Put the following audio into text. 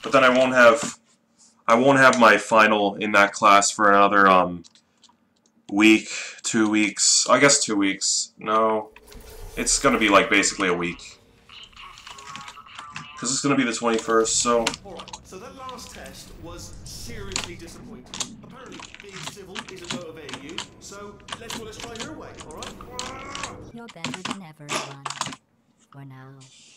But then I won't have my final in that class for another week, 2 weeks. I guess 2 weeks. No, it's gonna be like basically a week. Because it's gonna be the 21st, so... Alright, so that last test was seriously disappointing. Apparently being civil isn't motivating you, so let's try your way, alright? You're better than ever, One. For now.